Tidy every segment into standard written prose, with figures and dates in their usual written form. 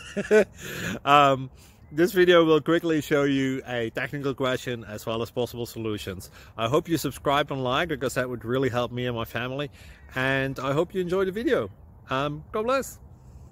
This video will quickly show you a technical question as well as possible solutions. I hope you subscribe and like, because that would really help me and my family. And I hope you enjoy the video. God bless.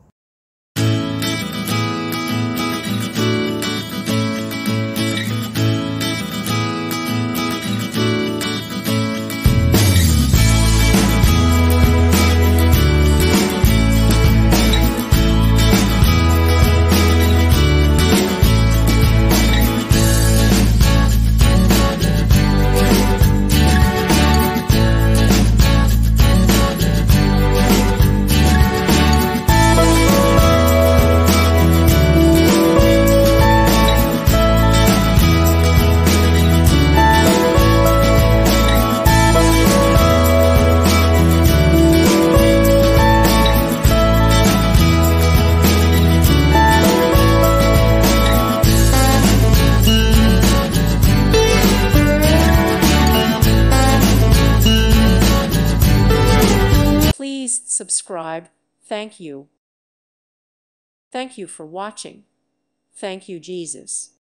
Please subscribe. Thank you. Thank you for watching. Thank you, Jesus.